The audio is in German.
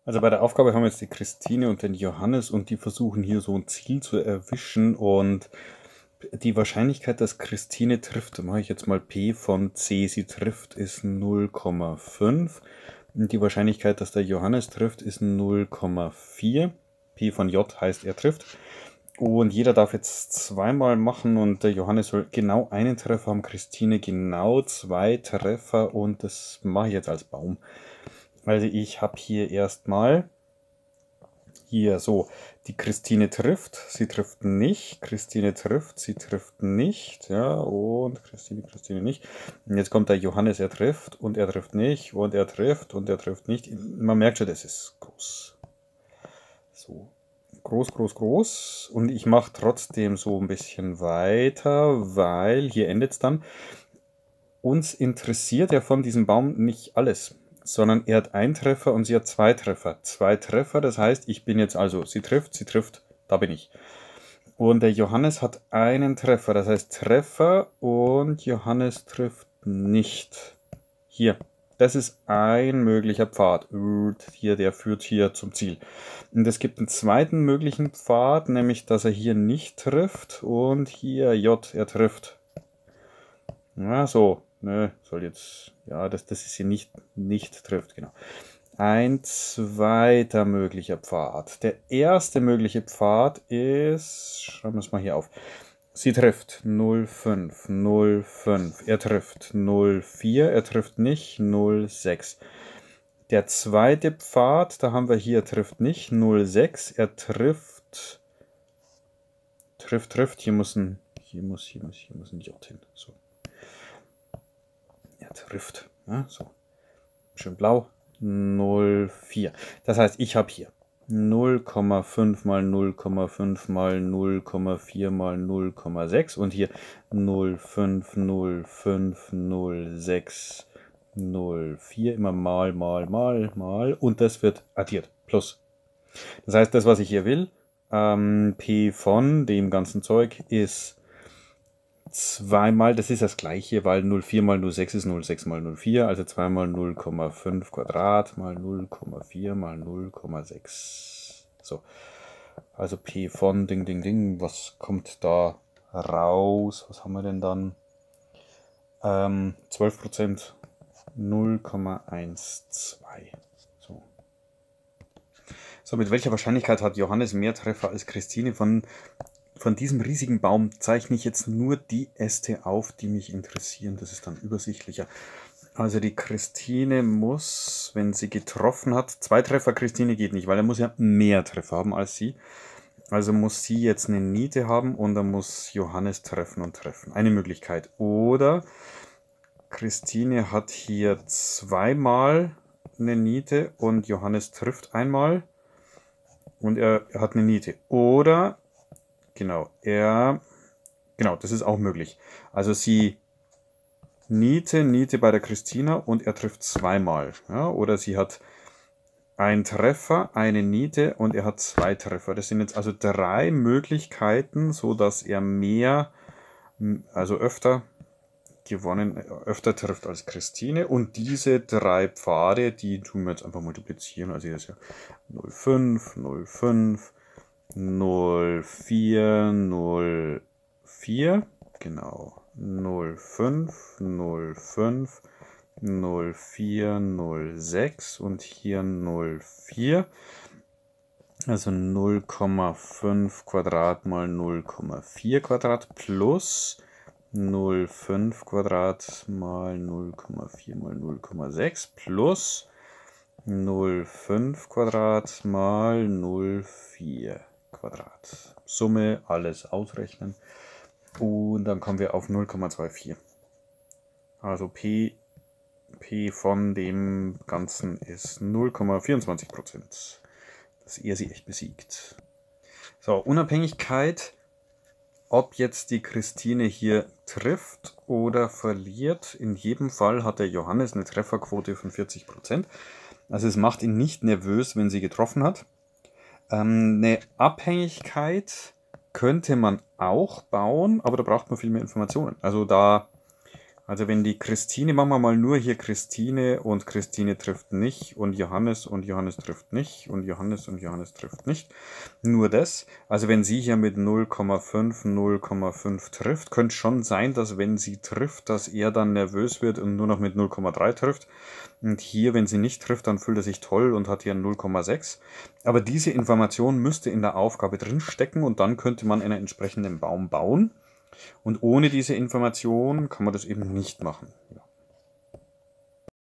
Also bei der Aufgabe haben wir jetzt die Christine und den Johannes und die versuchen hier so ein Ziel zu erwischen und die Wahrscheinlichkeit, dass Christine trifft, da mache ich jetzt mal P von C, sie trifft, ist 0,5. Und die Wahrscheinlichkeit, dass der Johannes trifft, ist 0,4. P von J heißt, er trifft. Und jeder darf jetzt zweimal machen und der Johannes soll genau einen Treffer haben, Christine genau zwei Treffer und das mache ich jetzt als Baum. Also ich habe hier erstmal, hier so, die Christine trifft, sie trifft nicht, Christine trifft, sie trifft nicht, ja, und Christine nicht. Und jetzt kommt der Johannes, er trifft und er trifft nicht und er trifft und er trifft nicht. Man merkt schon, das ist groß. So, groß, groß, groß. Und ich mache trotzdem so ein bisschen weiter, weil hier endet es dann. Uns interessiert ja von diesem Baum nicht alles, sondern er hat einen Treffer und sie hat zwei Treffer. Zwei Treffer, das heißt, ich bin jetzt also, sie trifft, da bin ich. Und der Johannes hat einen Treffer, das heißt Treffer und Johannes trifft nicht. Hier, das ist ein möglicher Pfad. Hier, der führt hier zum Ziel. Und es gibt einen zweiten möglichen Pfad, nämlich, dass er hier nicht trifft und hier J, er trifft. Ja, so. Ne, soll jetzt, ja, das ist hier nicht trifft, genau. Ein zweiter möglicher Pfad. Der erste mögliche Pfad ist, schreiben wir es mal hier auf. Sie trifft 05, 05. Er trifft 04, er trifft nicht 06. Der zweite Pfad, da haben wir hier, trifft nicht 06, er trifft, hier muss ein J hin. So. Er trifft. Ja, so. Schön blau. 0,4. Das heißt, ich habe hier 0,5 mal 0,5 mal 0,4 mal 0,6 und hier 0,5, 0,5, 0,6, 0,4 immer mal und das wird addiert. Plus. Das heißt, das, was ich hier will, P von dem ganzen Zeug ist zweimal, das ist das gleiche, weil 0,4 mal 0,6 ist 0,6 mal 0,4, also zweimal 0,5 Quadrat mal 0,4 mal 0,6. So, also P von Ding, Ding, Ding, was kommt da raus? Was haben wir denn dann? 12%, 0,12. So. So, mit welcher Wahrscheinlichkeit hat Johannes mehr Treffer als Christine? Von diesem riesigen Baum zeichne ich jetzt nur die Äste auf, die mich interessieren. Das ist dann übersichtlicher. Also die Christine muss, wenn sie getroffen hat, zwei Treffer Christine geht nicht, weil er muss ja mehr Treffer haben als sie. Also muss sie jetzt eine Niete haben und dann muss Johannes treffen und treffen. Eine Möglichkeit. Oder Christine hat hier zweimal eine Niete und Johannes trifft einmal und er hat eine Niete. Oder genau, genau, das ist auch möglich. Also sie Niete bei der Christina und er trifft zweimal. Ja, oder sie hat einen Treffer, eine Niete und er hat zwei Treffer. Das sind jetzt also drei Möglichkeiten, so dass er mehr, also öfter trifft als Christine. Und diese drei Pfade, die tun wir jetzt einfach multiplizieren. Also hier ist ja 0,5, 0,5, 04, 04, genau, 05, 05, 04, 06 und hier 04, also 0,5 Quadrat mal 0,4 Quadrat plus 0,5 Quadrat mal 0,4 mal 0,6 plus 0,5 Quadrat mal 0,4 Quadrat. Summe, alles ausrechnen. Und dann kommen wir auf 0,24. Also P von dem Ganzen ist 0,24%. Dass er sie echt besiegt. So, Unabhängigkeit, ob jetzt die Christine hier trifft oder verliert. In jedem Fall hat der Johannes eine Trefferquote von 40%. Also es macht ihn nicht nervös, wenn sie getroffen hat. Eine Abhängigkeit könnte man auch bauen, aber da braucht man viel mehr Informationen. Also da Also wenn die Christine, machen wir mal nur hier Christine und Christine trifft nicht und Johannes trifft nicht und Johannes trifft nicht. Nur das. Also wenn sie hier mit 0,5, 0,5 trifft, könnte schon sein, dass wenn sie trifft, dass er dann nervös wird und nur noch mit 0,3 trifft. Und hier, wenn sie nicht trifft, dann fühlt er sich toll und hat hier 0,6. Aber diese Information müsste in der Aufgabe drin stecken und dann könnte man einen entsprechenden Baum bauen. Und ohne diese Information kann man das eben nicht machen. Ja.